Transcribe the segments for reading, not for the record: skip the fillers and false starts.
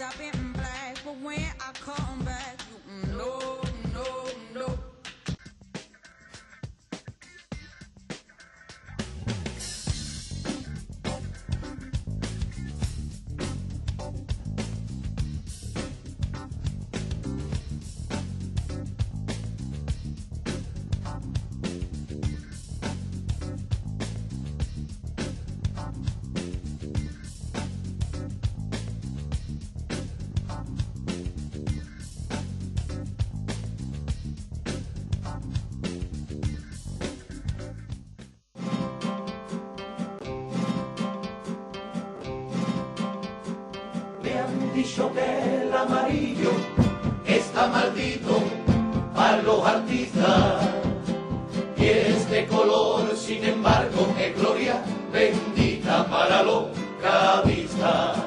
Dicho que el amarillo está maldito para los artistas y este color, sin embargo, es gloria bendita para los cadistas.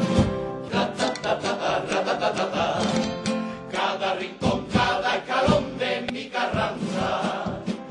Cada rincón, cada escalón de mi Carranza.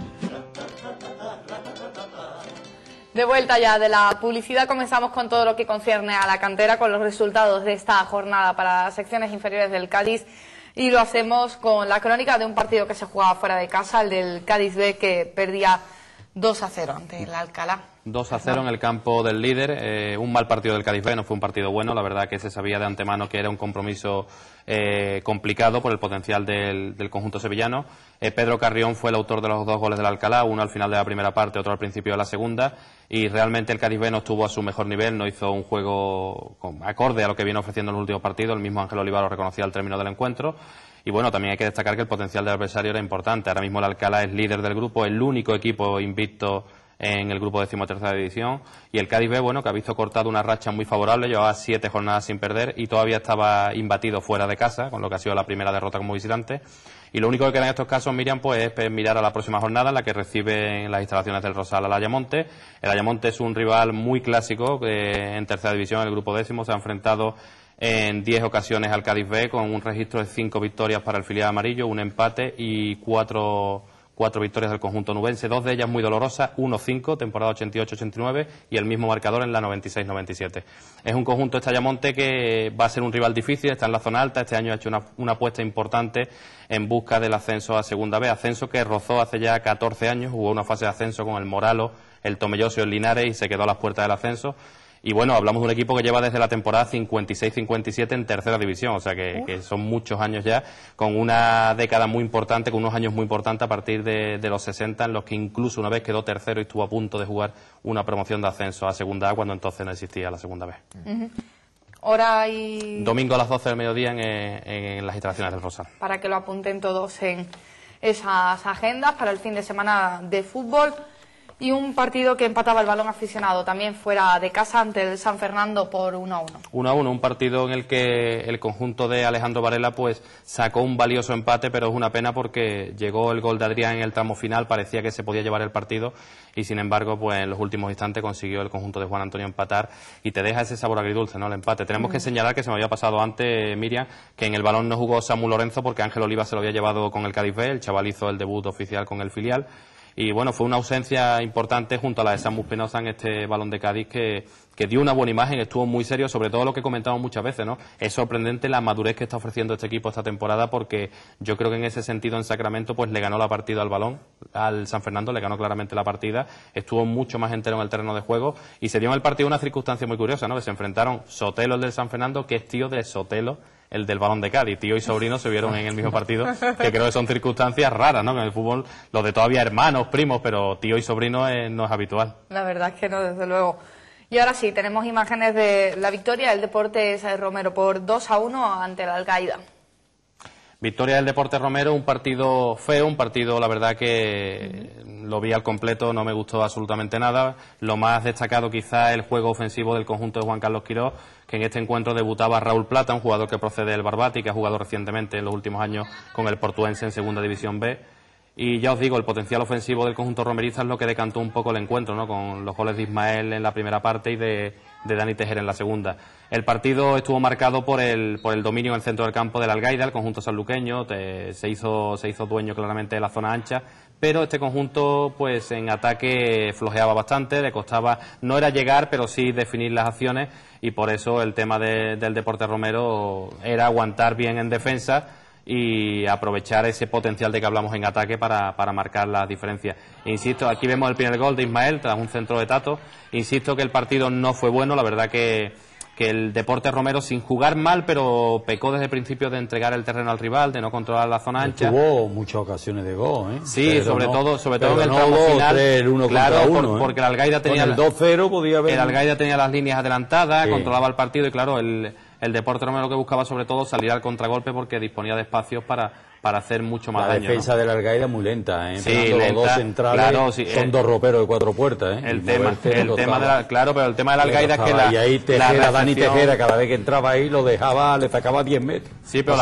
De vuelta ya de la publicidad, comenzamos con todo lo que concierne a la cantera, con los resultados de esta jornada para las secciones inferiores del Cádiz, y lo hacemos con la crónica de un partido que se jugaba fuera de casa, el del Cádiz B, que perdía 2-0 ante el Alcalá. 2-0 en el campo del líder, un mal partido del Cádiz B, no fue un partido bueno, la verdad que se sabía de antemano que era un compromiso complicado por el potencial del conjunto sevillano. Pedro Carrión fue el autor de los dos goles del Alcalá, uno al final de la primera parte, otro al principio de la segunda, y realmente el Cádiz B no estuvo a su mejor nivel, no hizo un juego acorde a lo que viene ofreciendo en el último partido, el mismo Ángel Oliva lo reconocía al término del encuentro. Y bueno, también hay que destacar que el potencial del adversario era importante. Ahora mismo el Alcalá es líder del grupo, el único equipo invicto en el grupo 13ª división, y el Cádiz B, bueno, que ha visto cortado una racha muy favorable, llevaba 7 jornadas sin perder y todavía estaba imbatido fuera de casa, con lo que ha sido la primera derrota como visitante. Y lo único que queda en estos casos, Miriam, pues es mirar a la próxima jornada, en la que recibe en las instalaciones del Rosal al Ayamonte. El Ayamonte es un rival muy clásico en tercera división, el grupo 10º, se ha enfrentado en 10 ocasiones al Cádiz B, con un registro de 5 victorias para el filial amarillo, un empate y 4 victorias del conjunto nubense, 2 de ellas muy dolorosas, 1-5, temporada 88-89, y el mismo marcador en la 96-97. Es un conjunto este Ayamonte que va a ser un rival difícil, está en la zona alta, este año ha hecho una apuesta importante en busca del ascenso a Segunda B, ascenso que rozó hace ya 14 años, hubo una fase de ascenso con el Moralo, el Tomelloso y el Linares y se quedó a las puertas del ascenso. Y bueno, hablamos de un equipo que lleva desde la temporada 56-57 en tercera división, o sea que son muchos años ya, con una década muy importante, con unos años muy importantes a partir de los 60, en los que incluso una vez quedó tercero y estuvo a punto de jugar una promoción de ascenso a Segunda A, cuando entonces no existía la Segunda B. Hora y... Domingo a las 12 del mediodía en las instalaciones del Rosal. Para que lo apunten todos en esas agendas para el fin de semana de fútbol. Y un partido que empataba el Balón Aficionado también fuera de casa ante el San Fernando por 1-1. 1-1, un partido en el que el conjunto de Alejandro Varela pues sacó un valioso empate, pero es una pena porque llegó el gol de Adrián en el tramo final, parecía que se podía llevar el partido y sin embargo pues en los últimos instantes consiguió el conjunto de Juan Antonio empatar y te deja ese sabor agridulce, ¿no? El empate. Tenemos que señalar que se me había pasado antes, Miriam, que en el balón no jugó Samu Lorenzo porque Ángel Oliva se lo había llevado con el Cádiz B, el chaval hizo el debut oficial con el filial. Y bueno, fue una ausencia importante junto a la de Samu Espinosa en este Balón de Cádiz que dio una buena imagen, estuvo muy serio, sobre todo lo que comentamos muchas veces, ¿no? Es sorprendente la madurez que está ofreciendo este equipo esta temporada porque yo creo que en ese sentido en Sacramento pues le ganó la partida al Balón, al San Fernando, le ganó claramente la partida, estuvo mucho más entero en el terreno de juego y se dio en el partido una circunstancia muy curiosa, ¿no? Que se enfrentaron Sotelo, el del San Fernando, que es tío de Sotelo, el del Balón de Cádiz. Tío y sobrino se vieron en el mismo partido, que creo que son circunstancias raras, ¿no? Que en el fútbol, lo de todavía hermanos, primos, pero tío y sobrino no es habitual. La verdad es que no, desde luego. Y ahora sí, tenemos imágenes de la victoria del Deportes Romero por 2-1 ante el Al-Qaeda. Victoria del Deportes Romero, un partido feo, un partido, la verdad que lo vi al completo, no me gustó absolutamente nada. Lo más destacado quizá el juego ofensivo del conjunto de Juan Carlos Quirós, que en este encuentro debutaba Raúl Plata, un jugador que procede del Barbati, que ha jugado recientemente en los últimos años con el Portuense en Segunda División B. Y ya os digo, el potencial ofensivo del conjunto romerista es lo que decantó un poco el encuentro, ¿no? Con los goles de Ismael en la primera parte y de Dani Tejera en la segunda. El partido estuvo marcado por el dominio en el centro del campo del Algaida, el conjunto sanluqueño, se hizo dueño claramente de la zona ancha, pero este conjunto pues en ataque flojeaba bastante, le costaba, no era llegar, pero sí definir las acciones, y por eso el tema del Deporte Romero era aguantar bien en defensa y aprovechar ese potencial de que hablamos en ataque para marcar las diferencias. Insisto, aquí vemos el primer gol de Ismael tras un centro de Tato. Insisto que el partido no fue bueno, la verdad que el Deporte Romero, sin jugar mal, pero pecó desde el principio de entregar el terreno al rival, de no controlar la zona ancha. Tuvo muchas ocasiones de gol, ¿eh? Sí, pero sobre todo en el no tramo final. El uno claro, contra uno, porque el Algaida tenía con el 2-0 podía haber. El Algaida tenía las líneas adelantadas, sí, controlaba el partido y claro, el Deporte Romero lo que buscaba sobre todo salir al contragolpe porque disponía de espacios para hacer mucho más daño. La defensa de la Algaida muy lenta, ¿eh? Sí, lenta, los dos centrales, claro, sí, son dos roperos de 4 puertas, ¿eh? El tema claro, pero el tema de la Algaida es que y ahí Tejera, Dani Tejera, cada vez que entraba ahí lo dejaba, le sacaba 10 metros. Sí, pero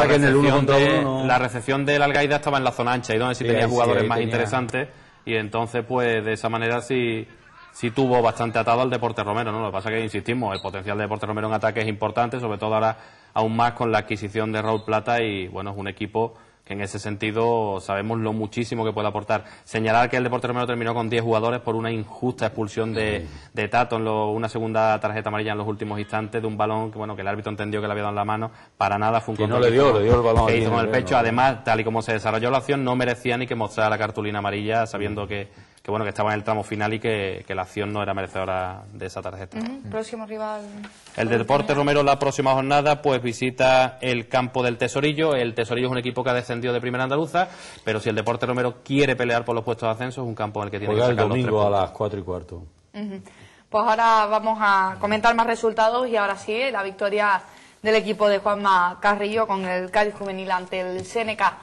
la recepción del Algaida estaba en la zona ancha y donde sí tenía jugadores más interesantes, y entonces pues de esa manera sí tuvo bastante atado al Deporte Romero, ¿no? Lo que pasa es que, insistimos, el potencial de Deporte Romero en ataque es importante, sobre todo ahora aún más con la adquisición de Raúl Plata, y bueno, es un equipo que en ese sentido sabemos lo muchísimo que puede aportar. Señalar que el Deporte Romero terminó con 10 jugadores por una injusta expulsión de Tato en una segunda tarjeta amarilla en los últimos instantes de un balón que, bueno, que el árbitro entendió que le había dado en la mano. Para nada fue un control. No le dio el balón. Que hizo con el pecho. Además, tal y como se desarrolló la acción, no merecía ni que mostrara la cartulina amarilla, sabiendo que estaba en el tramo final y que la acción no era merecedora de esa tarjeta. Próximo rival. El Deporte Romero la próxima jornada pues visita el campo del Tesorillo. El Tesorillo es un equipo que ha descendido de Primera Andaluza, pero si el Deporte Romero quiere pelear por los puestos de ascenso, es un campo en el que tiene que sacar el domingo los 3 a las 4:15. Pues ahora vamos a comentar más resultados, y ahora sí, la victoria del equipo de Juanma Carrillo con el Cádiz Juvenil ante el Seneca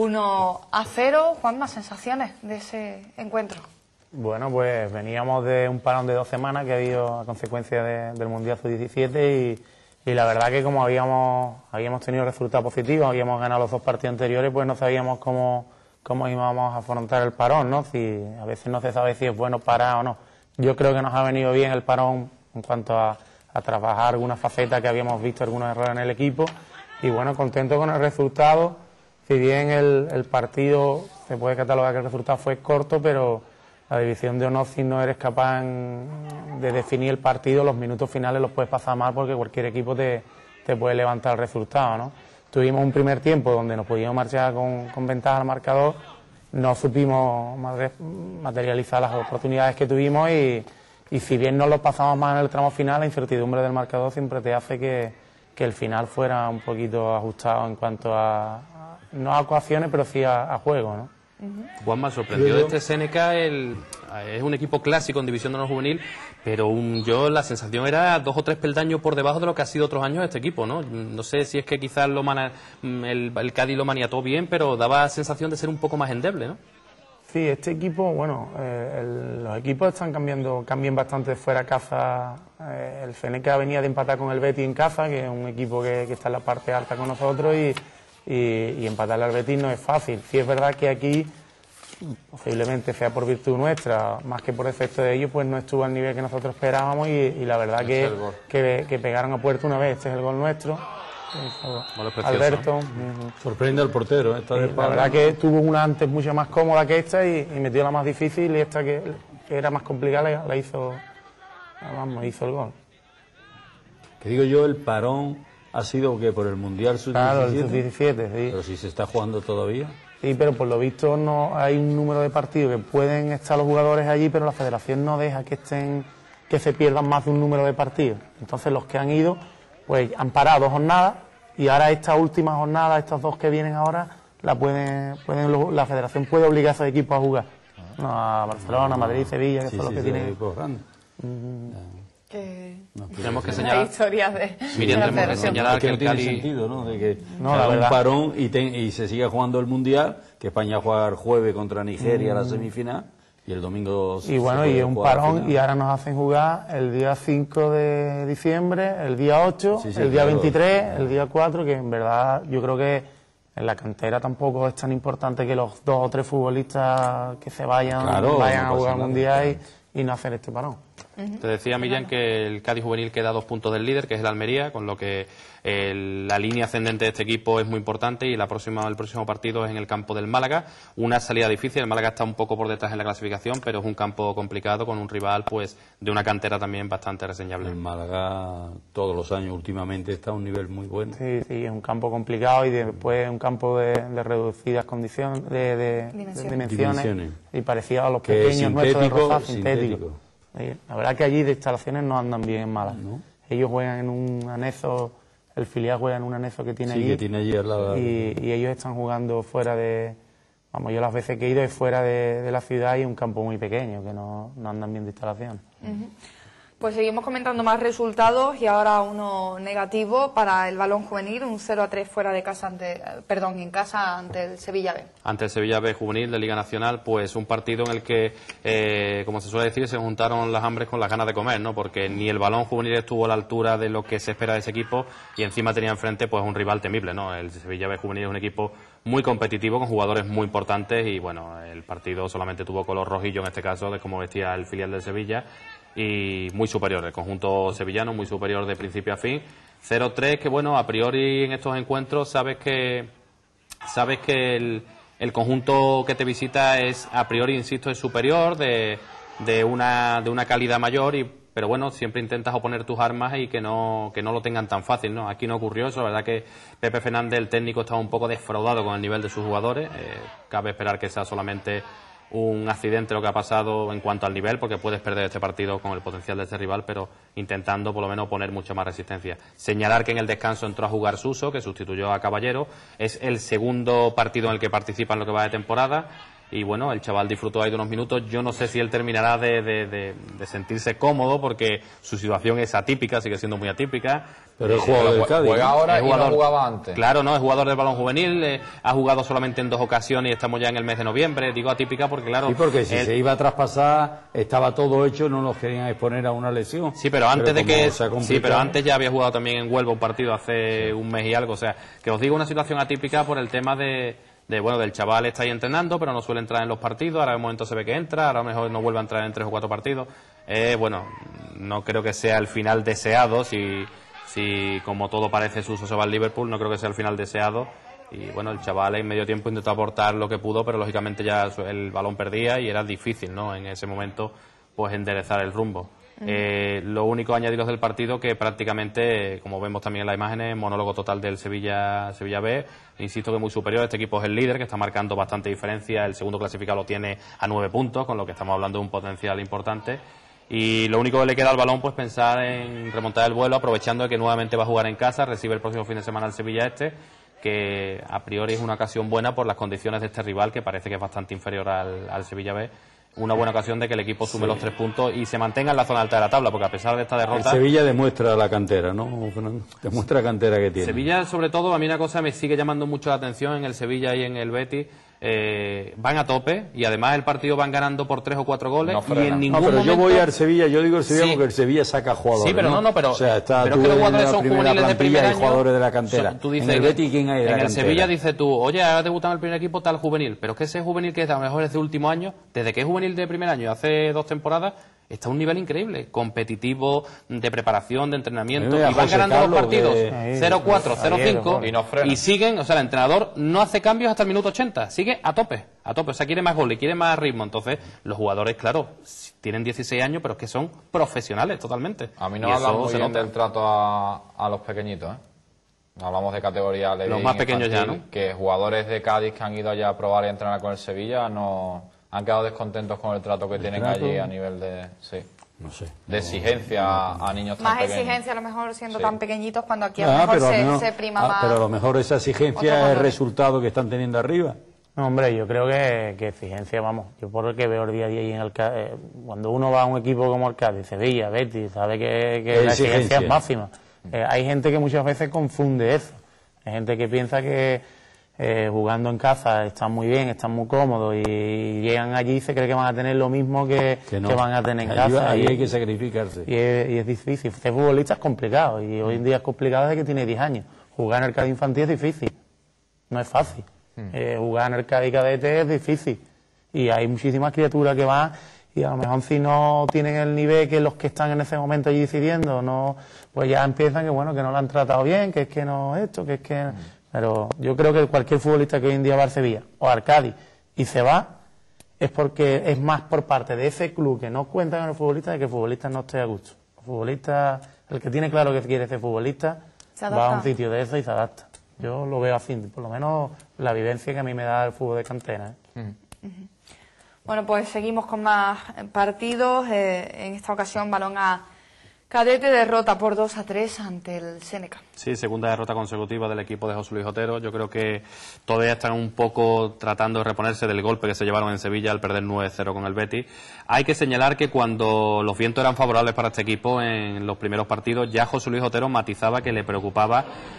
1-0. Juanma, sensaciones de ese encuentro. Bueno, pues veníamos de un parón de 2 semanas que ha habido a consecuencia del Mundial Sub-17 y la verdad que como habíamos tenido resultados positivos, habíamos ganado los 2 partidos anteriores, pues no sabíamos cómo íbamos a afrontar el parón, ¿no? Si a veces no se sabe si es bueno parar o no. Yo creo que nos ha venido bien el parón en cuanto a trabajar alguna faceta que habíamos visto, algunos errores en el equipo, y bueno, contento con el resultado. Si bien el partido, se puede catalogar que el resultado fue corto, pero la división de honor, si no eres capaz de definir el partido, los minutos finales los puedes pasar mal porque cualquier equipo te puede levantar el resultado, ¿no? Tuvimos un primer tiempo donde nos podíamos marchar con ventaja al marcador, no supimos materializar las oportunidades que tuvimos y si bien no lo pasamos mal en el tramo final, la incertidumbre del marcador siempre te hace que el final fuera un poquito ajustado en cuanto no a ecuaciones, pero sí a juego, ¿no? Juanma, sorprendió de este Seneca, es un equipo clásico en División de Honor Juvenil, pero yo la sensación era 2 o 3 peldaños por debajo de lo que ha sido otros años este equipo, ¿no? No sé si es que quizás el Cádiz lo maniató bien, pero daba sensación de ser un poco más endeble, ¿no? Sí, este equipo, bueno, los equipos cambian bastante fuera de casa. El Seneca venía de empatar con el Betis en casa, que es un equipo que está en la parte alta con nosotros, y empatarle al Betis no es fácil. Sí es verdad que aquí, posiblemente sea por virtud nuestra, más que por efecto de ellos, pues no estuvo al nivel que nosotros esperábamos y la verdad que pegaron a puerta una vez. Este es el gol nuestro. Alberto. Sorprende al portero. La verdad que tuvo una antes mucho más cómoda que esta y metió la más difícil, y esta que era más complicada la hizo el gol. Que digo yo, el parón ha sido que por el Mundial Sub-17. Claro, el Sub-17, sí. Pero si se está jugando todavía. Sí, pero por lo visto no hay un número de partidos que pueden estar los jugadores allí, pero la federación no deja que se pierdan más de un número de partidos. Entonces los que han ido, pues han parado 2 jornadas, y ahora esta última jornada, estas 2 que vienen ahora, la federación puede obligar a esos equipos a jugar. No, a Barcelona, Madrid, Sevilla, que son los que tienen. Tenemos que señalar historias de tenemos que señalar que no el tiene Cádiz sentido, ¿no? De que la verdad, un parón y se siga jugando el Mundial, que España juega el jueves contra Nigeria la semifinal y el domingo y bueno, y un parón, y ahora nos hacen jugar el día 5 de diciembre, el día 8, el día 23, el día 4, que en verdad yo creo que en la cantera tampoco es tan importante que los 2 o 3 futbolistas que se vayan, Claro, vayan no a pasa jugar al nada. Mundial y no hacer este parón. Te decía, Millán, que el Cádiz juvenil queda a 2 puntos del líder, que es el Almería, con lo que la línea ascendente de este equipo es muy importante y el próximo partido es en el campo del Málaga. Una salida difícil, el Málaga está un poco por detrás en la clasificación, pero es un campo complicado con un rival pues de una cantera también bastante reseñable. El Málaga todos los años últimamente está a un nivel muy bueno. Sí, es un campo complicado y después un campo de reducidas condiciones, de dimensiones y parecido a los Que pequeños nuestros de Rozas, sintético. sintéticos. La verdad que allí de instalaciones no andan bien en Málaga. ¿No? Ellos juegan en un anexo, el filial juega en un anexo que tiene allí. Que tiene allí al lado. Y ellos están jugando fuera de... Vamos, yo las veces que he ido es fuera de la ciudad y un campo muy pequeño, que no andan bien de instalaciones. Pues seguimos comentando más resultados y ahora uno negativo para el balón juvenil, un 0-3 fuera de casa en casa ante el Sevilla B. Ante el Sevilla B juvenil de Liga Nacional, pues un partido en el que, como se suele decir, se juntaron las hambres con las ganas de comer, ¿no? Porque ni el balón juvenil estuvo a la altura de lo que se espera de ese equipo y encima tenía enfrente pues un rival temible, ¿no? El Sevilla B juvenil es un equipo muy competitivo con jugadores muy importantes y bueno, el partido solamente tuvo color rojillo en este caso, de cómo vestía el filial del Sevilla, y muy superior, el conjunto sevillano muy superior de principio a fin. 0-3, que bueno, a priori en estos encuentros sabes que el conjunto que te visita es, a priori, insisto, es superior, de una calidad mayor, pero bueno, siempre intentas oponer tus armas y que no lo tengan tan fácil, ¿no? Aquí no ocurrió eso, la verdad que Pepe Fernández, el técnico, estaba un poco defraudado con el nivel de sus jugadores. Cabe esperar que sea solamente un accidente lo que ha pasado en cuanto al nivel, porque puedes perder este partido con el potencial de este rival, pero intentando por lo menos poner mucha más resistencia. Señalar que en el descanso entró a jugar Suso, que sustituyó a Caballero. Es el segundo partido en el que participa en lo que va de temporada. Y bueno, el chaval disfrutó ahí de unos minutos. Yo no sé si él terminará de sentirse cómodo, porque su situación es atípica, sigue siendo muy atípica. Pero es jugador del Cádiz. Juega ahora Es y jugador, no jugaba antes. Claro, no, es jugador del balón juvenil, ha jugado solamente en 2 ocasiones y estamos ya en el mes de noviembre. Digo atípica porque, claro... Sí, porque si se iba a traspasar, estaba todo hecho, no nos querían exponer a una lesión. Sí, pero antes pero antes ya había jugado también en Huelva un partido hace un mes y algo. O sea, que os digo una situación atípica por el tema del chaval está ahí entrenando, pero no suele entrar en los partidos. Ahora de momento se ve que entra, ahora a lo mejor no vuelve a entrar en 3 o 4 partidos. Bueno, no creo que sea el final deseado. Si como todo parece Suso se va al Liverpool, no creo que sea el final deseado. Y bueno, el chaval en medio tiempo intentó aportar lo que pudo, pero lógicamente ya el balón perdía y era difícil, ¿no? En ese momento, pues enderezar el rumbo. Lo único añadiros del partido que prácticamente, como vemos también en las imágenes, monólogo total del Sevilla B. Insisto que muy superior, este equipo es el líder, que está marcando bastante diferencia, el segundo clasificado lo tiene a 9 puntos, con lo que estamos hablando de un potencial importante. Y lo único que le queda al balón, pues pensar en remontar el vuelo, aprovechando de que nuevamente va a jugar en casa, recibe el próximo fin de semana al Sevilla que a priori es una ocasión buena por las condiciones de este rival, que parece que es bastante inferior al Sevilla B. Una buena ocasión de que el equipo sume los 3 puntos y se mantenga en la zona alta de la tabla, porque a pesar de esta derrota... El Sevilla demuestra la cantera, ¿no, Fernando? Demuestra la cantera que tiene. Sevilla, sobre todo, a mí una cosa me sigue llamando mucho la atención en el Sevilla y en el Betis. Van a tope y además el partido van ganando por 3 o 4 goles y en ningún pero momento... yo voy al Sevilla, yo digo el Sevilla Sí. porque el Sevilla saca jugadores. Sí, pero pero... O sea, pero que los jugadores son juveniles de primer año. Jugadores de la cantera. Tú dices, en el Betis, ¿quién hay de la en el cantera? Sevilla dices tú, oye, ahora debutan el primer equipo tal juvenil, pero es que ese juvenil que a lo mejor es de último año, desde que es juvenil de primer año, hace 2 temporadas, está a un nivel increíble, competitivo, de preparación, de entrenamiento, y van ganando los partidos 0-4, 0-5 y siguen, o sea, el entrenador no hace cambios hasta el minuto 80, sigue a tope, o sea, quiere más goles, quiere más ritmo. Entonces los jugadores, claro, tienen 16 años, pero es que son profesionales totalmente. A mí no me hablan muy bien del trato a los pequeñitos, ¿eh? Hablamos de categoría de los más pequeños ya, ¿no? Que jugadores de Cádiz que han ido allá a probar y entrenar con el Sevilla no han quedado descontentos con el trato que tienen allí a nivel de de exigencia a niños tan Más pequeños. exigencia a lo mejor siendo tan pequeñitos, cuando aquí a lo mejor se prima más. Pero a lo mejor esa exigencia es el resultado que están teniendo arriba. No, hombre, yo creo que exigencia, vamos, yo por el que veo el día a día ahí en el Cádiz, cuando uno va a un equipo como el Cádiz, Sevilla, Betis, sabe que la exigencia es máxima. Hay gente que muchas veces confunde eso. Hay gente que piensa que jugando en casa están muy bien, están muy cómodos y llegan allí y se cree que van a tener lo mismo que van a tener en casa. Ahí hay que sacrificarse. Y es difícil. Ser futbolista es complicado y hoy en día es complicado desde que tiene 10 años. Jugar en el Cádiz infantil es difícil. no es fácil. Jugar en el Cádiz cadete es difícil y hay muchísimas criaturas que van y a lo mejor si no tienen el nivel que los que están en ese momento allí decidiendo, no, pues ya empiezan que bueno, que no lo han tratado bien, que es que no esto, que es que... Pero yo creo que cualquier futbolista que hoy en día va al Sevilla o al Cádiz y se va, es porque es más por parte de ese club que no cuenta con el futbolista de que el futbolista no esté a gusto. El futbolista, el que tiene claro que quiere ser futbolista, va a un sitio de eso y se adapta. Yo lo veo así, por lo menos la vivencia que a mí me da el fútbol de cantera. Bueno, pues seguimos con más partidos. En esta ocasión, balón a cadete, derrota por 2-3 ante el Seneca. Sí, segunda derrota consecutiva del equipo de José Luis Otero. Yo creo que todavía están un poco tratando de reponerse del golpe que se llevaron en Sevilla al perder 9-0 con el Betis. Hay que señalar que cuando los vientos eran favorables para este equipo en los primeros partidos, ya José Luis Otero matizaba que le preocupaba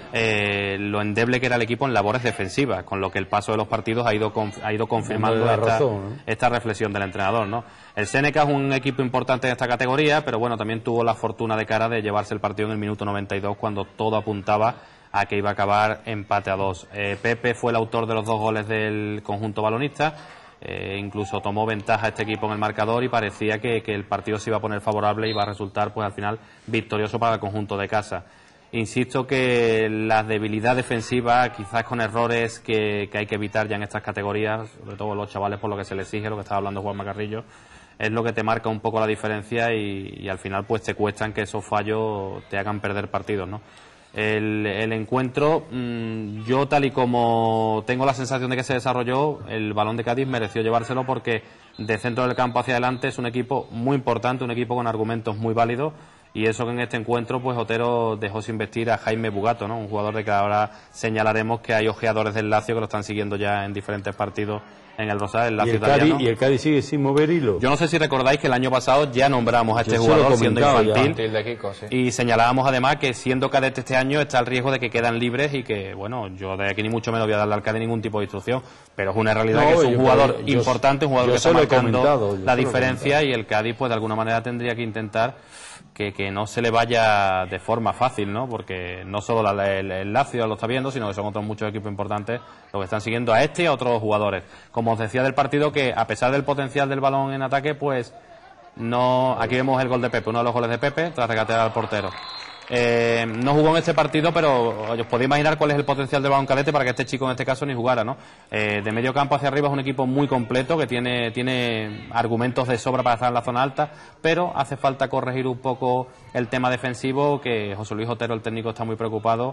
lo endeble que era el equipo en labores defensivas, con lo que el paso de los partidos ha ido confirmando esta reflexión del entrenador, ¿no? El Seneca es un equipo importante en esta categoría, pero bueno, también tuvo la fortuna de cara de llevarse el partido en el minuto 92 cuando todo apuntaba a que iba a acabar empate a 2. Pepe fue el autor de los 2 goles del conjunto balonista, incluso tomó ventaja este equipo en el marcador y parecía que el partido se iba a poner favorable y iba a resultar pues al final victorioso para el conjunto de casa. Insisto que la debilidad defensiva, quizás con errores que hay que evitar ya en estas categorías, sobre todo los chavales por lo que se les exige, lo que estaba hablando Juanma Carrillo, es lo que te marca un poco la diferencia y al final pues te cuestan que esos fallos te hagan perder partidos, ¿no? El encuentro, yo tal y como tengo la sensación de que se desarrolló, el Balón de Cádiz mereció llevárselo porque de centro del campo hacia adelante es un equipo muy importante, un equipo con argumentos muy válidos. Y eso que en este encuentro, pues Otero dejó sin vestir a Jaime Bugato, ¿no? Un jugador de que ahora señalaremos que hay ojeadores del Lazio que lo están siguiendo ya en diferentes partidos en el Rosal, el Lazio italiano. ¿Y el Cádiz sigue sin mover hilo? Yo no sé si recordáis que el año pasado ya nombramos a este jugador siendo infantil de Kiko, sí. Y señalábamos además que siendo cadete este año está el riesgo de que quedan libres y que, bueno, yo de aquí ni mucho menos voy a darle al Cádiz ningún tipo de instrucción, pero es una realidad que es un jugador importante, un jugador que está marcando la diferencia y el Cádiz pues de alguna manera tendría que intentar que no se le vaya de forma fácil, ¿no? Porque no solo el Lazio lo está viendo, sino que son otros muchos equipos importantes los que están siguiendo a este y a otros jugadores. Como os decía del partido, que a pesar del potencial del balón en ataque, pues no. Aquí vemos el gol de Pepe, uno de los goles de Pepe, tras regatear al portero. No jugó en este partido, pero os podéis imaginar cuál es el potencial del balón cadete para que este chico en este caso ni jugara, ¿no? De medio campo hacia arriba es un equipo muy completo que tiene argumentos de sobra para estar en la zona alta, pero hace falta corregir un poco el tema defensivo, que José Luis Otero, el técnico, está muy preocupado.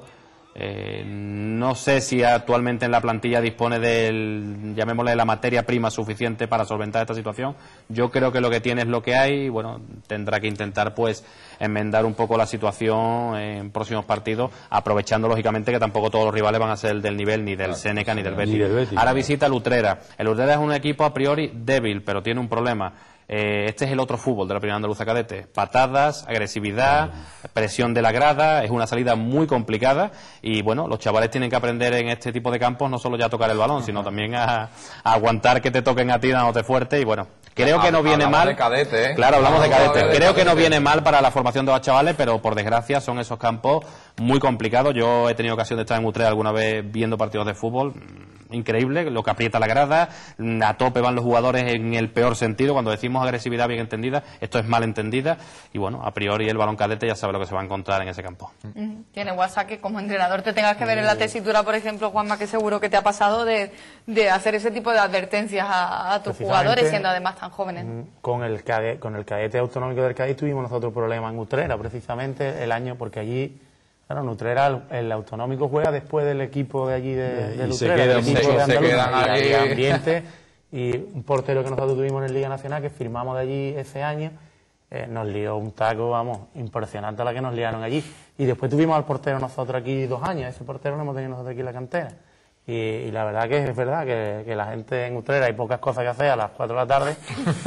No sé si actualmente en la plantilla dispone llamémosle la materia prima suficiente para solventar esta situación. Yo creo que lo que tiene es lo que hay y bueno, tendrá que intentar pues enmendar un poco la situación en próximos partidos, aprovechando lógicamente que tampoco todos los rivales van a ser del nivel ni del Seneca ni del Betis. Ahora visita el Utrera. El Utrera es un equipo a priori débil, pero tiene un problema. Este es el otro fútbol de la Primera Andaluza Cadete. Patadas, agresividad, presión de la grada, es una salida muy complicada y bueno, los chavales tienen que aprender en este tipo de campos no solo ya a tocar el balón, sino también a aguantar que te toquen a ti dándote fuerte y bueno, creo que no viene mal. De cadete, ¿eh? Claro, hablamos de cadete. Creo que no viene mal para la formación de los chavales, pero por desgracia son esos campos muy complicados. Yo he tenido ocasión de estar en Utrera alguna vez viendo partidos de fútbol. Increíble, lo que aprieta la grada, a tope van los jugadores en el peor sentido. Cuando decimos agresividad bien entendida, esto es mal entendida y bueno, a priori el balón cadete ya sabe lo que se va a encontrar en ese campo. Tiene WhatsApp que como entrenador te tengas que ver en la tesitura, por ejemplo, Juanma, que seguro que te ha pasado de hacer ese tipo de advertencias a tus jugadores, siendo además tan jóvenes. Con el cadete autonómico del Cádiz tuvimos nosotros problemas en Utrera, precisamente el año, porque allí... Claro, en Utrera el autonómico juega después del equipo de allí de Utrera, el equipo de Andalucía, ambiente, y un portero que nosotros tuvimos en el Liga Nacional, que firmamos de allí ese año, nos lió un taco, vamos, impresionante a la que nos liaron allí. Y después tuvimos al portero nosotros aquí 2 años, ese portero lo hemos tenido nosotros aquí en la cantera. Y la verdad que es verdad que la gente en Utrera hay pocas cosas que hacer a las 4 de la tarde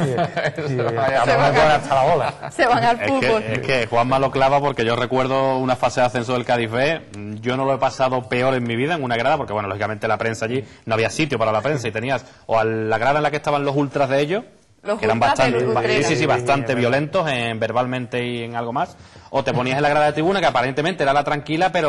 hasta la bola. Se van al fútbol. Es que Juanma lo clava porque yo recuerdo una fase de ascenso del Cádiz B. Yo no lo he pasado peor en mi vida en una grada porque, bueno, lógicamente la prensa allí no había sitio para la prensa y tenías o a la grada en la que estaban los ultras de ellos, que eran bastante violentos verbalmente y en algo más, o te ponías en la grada de tribuna que aparentemente era la tranquila, pero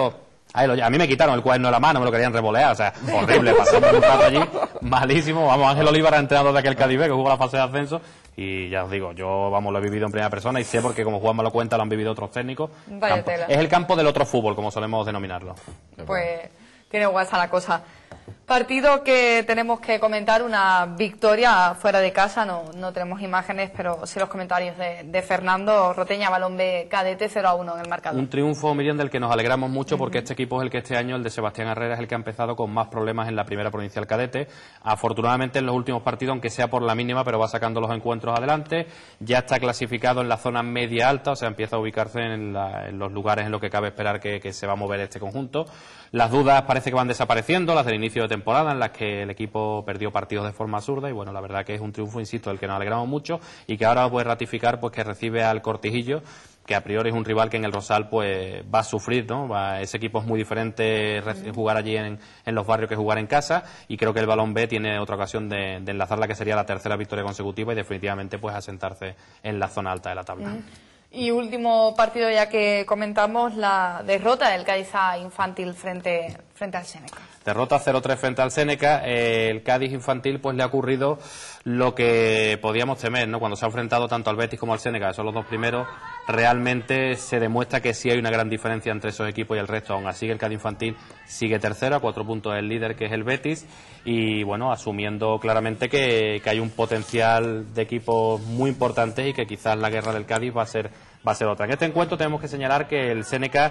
A mí me quitaron el cuaderno de la mano, me lo querían revolear, o sea, horrible, pasamos un rato allí, malísimo. Vamos, Ángel Oliva era entrenador de aquel Cádiz B, que jugó la fase de ascenso, y ya os digo, yo, vamos, lo he vivido en primera persona y sé porque, como Juan me lo cuenta, lo han vivido otros técnicos. Vaya tela. Es el campo del otro fútbol, como solemos denominarlo. Pues tiene guasa la cosa. Partido que tenemos que comentar, una victoria fuera de casa, no tenemos imágenes, pero sí los comentarios de Fernando Roteña, Balón B cadete 0-1 en el marcador. Un triunfo, Miriam, del que nos alegramos mucho porque este equipo es el que este año, el de Sebastián Herrera, es el que ha empezado con más problemas en la primera provincial cadete. Afortunadamente en los últimos partidos, aunque sea por la mínima, pero va sacando los encuentros adelante. Ya está clasificado en la zona media-alta, o sea, empieza a ubicarse en los lugares en los que cabe esperar que se va a mover este conjunto. Las dudas parece que van desapareciendo, las del inicio de temporada, en las que el equipo perdió partidos de forma absurda, y bueno, la verdad que es un triunfo, insisto, del que nos alegramos mucho y que ahora puede ratificar pues que recibe al Cortijillo, que a priori es un rival que en el Rosal pues va a sufrir, ¿no? Ese equipo es muy diferente jugar allí en los barrios que jugar en casa, y creo que el Balón B tiene otra ocasión de enlazar la que sería la tercera victoria consecutiva y definitivamente pues asentarse en la zona alta de la tabla. Y último partido ya que comentamos, la derrota del Cádiz Infantil frente al Séneca. Derrota 0-3 frente al Séneca. El Cádiz Infantil pues le ha ocurrido lo que podíamos temer, ¿no? Cuando se ha enfrentado tanto al Betis como al Séneca, que son los dos primeros, realmente se demuestra que sí hay una gran diferencia entre esos equipos y el resto. Aún así, el Cádiz Infantil sigue tercero, a 4 puntos del líder, que es el Betis, y bueno, asumiendo claramente que hay un potencial de equipos muy importantes y que quizás la guerra del Cádiz va a ser otra. En este encuentro tenemos que señalar que el Séneca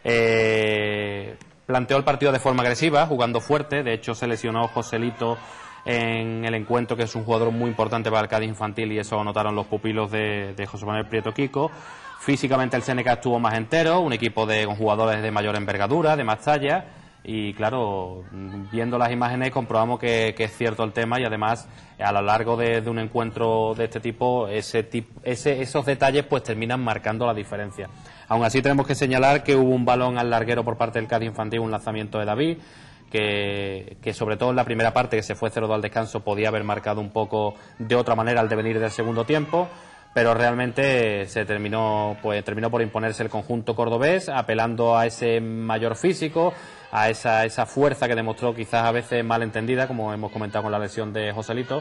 planteó el partido de forma agresiva, jugando fuerte. De hecho, se lesionó Joselito en el encuentro, que es un jugador muy importante para el Cádiz Infantil, y eso notaron los pupilos de José Manuel Prieto Quico. Físicamente el Séneca estuvo más entero, un equipo con jugadores de mayor envergadura, de más talla, y claro, viendo las imágenes comprobamos que es cierto el tema, y además a lo largo de un encuentro de este tipo, esos detalles pues terminan marcando la diferencia. Aún así tenemos que señalar que hubo un balón al larguero por parte del Cádiz Infantil, un lanzamiento de David, que sobre todo en la primera parte, que se fue 0-2 al descanso, podía haber marcado un poco de otra manera al devenir del segundo tiempo, pero realmente se terminó por imponerse el conjunto cordobés, apelando a ese mayor físico, a esa fuerza que demostró, quizás a veces mal entendida, como hemos comentado con la lesión de Joselito.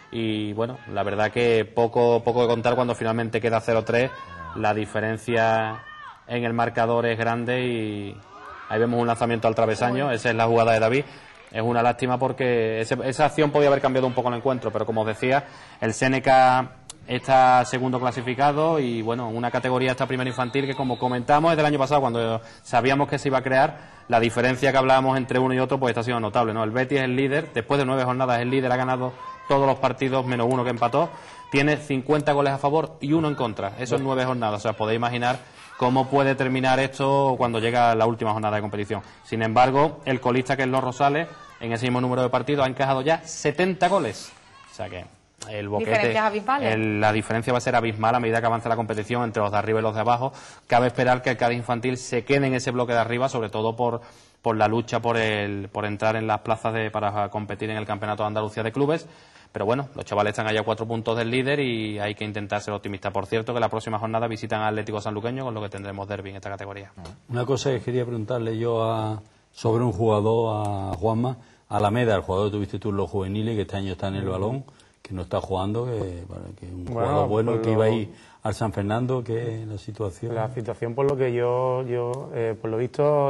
Y bueno, la verdad que poco que contar cuando finalmente queda 0-3, la diferencia en el marcador es grande, y ahí vemos un lanzamiento al travesaño. Esa es la jugada de David. Es una lástima porque esa acción podía haber cambiado un poco el encuentro, pero como os decía, el Séneca está segundo clasificado, y bueno, una categoría, esta primera infantil, que como comentamos es del año pasado, cuando sabíamos que se iba a crear, la diferencia que hablábamos entre uno y otro pues está siendo notable, ¿no? El Betis es el líder, después de 9 jornadas el líder, ha ganado todos los partidos menos uno que empató, tiene 50 goles a favor y 1 en contra, eso en 9 jornadas, o sea, podéis imaginar cómo puede terminar esto cuando llega la última jornada de competición. Sin embargo, el colista, que es Los Rosales, en ese mismo número de partidos ha encajado ya 70 goles, o sea que el boquete, la diferencia va a ser abismal a medida que avance la competición entre los de arriba y los de abajo. Cabe esperar que el Cádiz Infantil se quede en ese bloque de arriba, sobre todo por la lucha por entrar en las plazas para competir en el Campeonato de Andalucía de Clubes. Pero bueno, los chavales están allá a 4 puntos del líder y hay que intentar ser optimistas. Por cierto, que la próxima jornada visitan al Atlético Sanluqueño, con lo que tendremos derbi en esta categoría. Una cosa que quería preguntarle yo sobre un jugador, a Juanma Alameda, el jugador que tuviste tú en los juveniles, que este año está en el Balón, que no está jugando, que es un jugador bueno, que iba a ir al San Fernando. ¿Qué es la situación? La situación, por lo que yo por lo visto,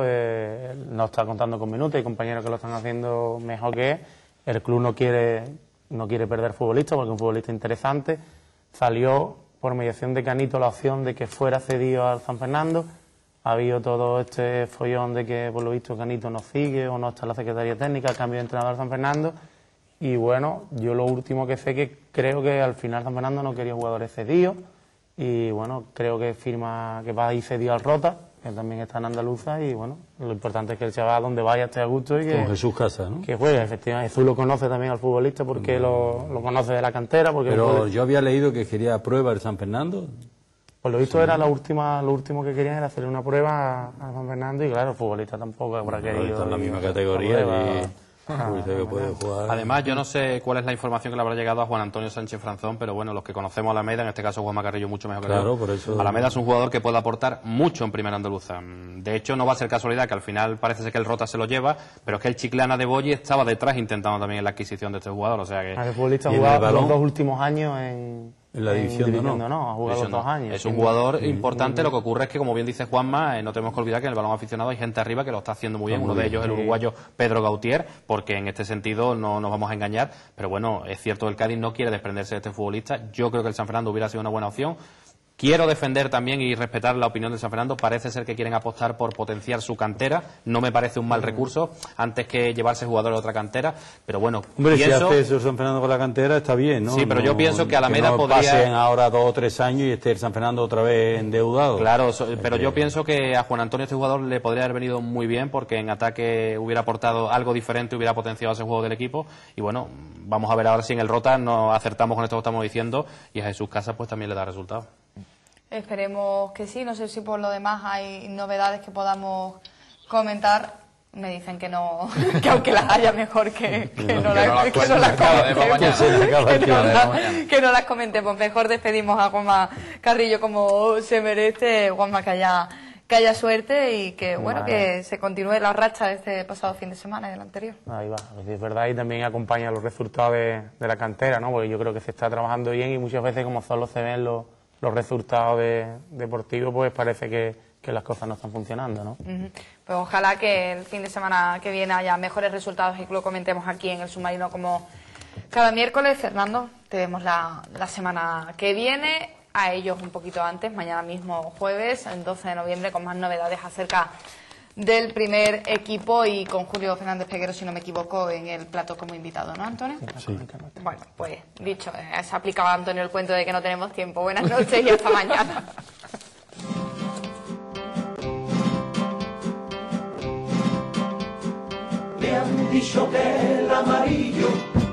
no está contando con minutos, hay compañeros que lo están haciendo mejor que él. El club no quiere perder futbolista, porque es un futbolista interesante. Salió por mediación de Canito la opción de que fuera cedido al San Fernando. Ha habido todo este follón de que, por lo visto, Canito no sigue o no está en la Secretaría Técnica, el cambio de entrenador al San Fernando. Y bueno, yo lo último que sé, que creo que al final San Fernando no quería jugadores cedidos, y bueno, creo que va a ir cedido al Rota, que también está en Andaluza, y bueno, lo importante es que el chaval donde vaya esté a gusto y que... Con Jesús Casas, ¿no? Que juegue, efectivamente. Jesús lo conoce también al futbolista porque lo conoce de la cantera. Pero yo había leído que quería prueba el San Fernando. Por lo visto era lo último que querían era hacerle una prueba a San Fernando, y claro, el futbolista tampoco habrá querido... Está en la misma categoría Que puede jugar. Además, yo no sé cuál es la información que le habrá llegado a Juan Antonio Sánchez Franzón, pero bueno, los que conocemos a Alameda, en este caso Juanma Carrillo mucho mejor que yo. Por eso... Alameda es un jugador que puede aportar mucho en Primera Andaluza. De hecho, no va a ser casualidad que al final parece ser que el Rota se lo lleva, pero es que el Chiclana de Boyi estaba detrás intentando también la adquisición de este jugador, o sea que... El futbolista ha jugado los 2 últimos años en la división de no, ha jugado los 2 años. Es un jugador importante, lo que ocurre es que, como bien dice Juanma, no tenemos que olvidar que en el balón aficionado hay gente arriba que lo está haciendo muy bien, uno de ellos es el uruguayo Pedro Gautier, porque en este sentido no nos vamos a engañar, pero bueno, es cierto que el Cádiz no quiere desprenderse de este futbolista, yo creo que el San Fernando hubiera sido una buena opción. Quiero defender también y respetar la opinión del San Fernando. Parece ser que quieren apostar por potenciar su cantera. No me parece un mal recurso antes que llevarse jugadores de otra cantera. Pero bueno, hombre, pienso... si hace eso San Fernando con la cantera está bien, ¿no? Sí, pero yo pienso que Alameda no podría... pasen ahora 2 o 3 años y esté el San Fernando otra vez endeudado. Claro, pero yo pienso que a Juan Antonio este jugador le podría haber venido muy bien porque en ataque hubiera aportado algo diferente, hubiera potenciado ese juego del equipo. Y bueno, vamos a ver ahora si en el Rota nos acertamos con esto que estamos diciendo y a Jesús Casas pues también le da resultados. Esperemos que sí. No sé si por lo demás hay novedades que podamos comentar. Me dicen que no, que aunque las haya mejor que no las comentemos. Mejor despedimos a Juanma Carrillo como se merece. Juanma, que haya suerte y que bueno, que se continúe la racha de este pasado fin de semana y del anterior. Ahí va, es verdad, y también acompaña los resultados de la cantera, ¿no? Porque yo creo que se está trabajando bien y muchas veces como solo se ven los resultados deportivos, pues parece que las cosas no están funcionando, ¿no? Pues ojalá que el fin de semana que viene haya mejores resultados y que lo comentemos aquí en el Submarino como cada miércoles. Fernando, te vemos la semana que viene, a ellos un poquito antes, mañana mismo jueves, el 12 de noviembre, con más novedades acerca del primer equipo y con Julio Fernández Peguero, si no me equivoco, en el plato como invitado, ¿no, Antonio? Sí. Bueno, pues dicho, se aplicaba a Antonio el cuento de que no tenemos tiempo. Buenas noches y hasta mañana. Le han dicho que el amarillo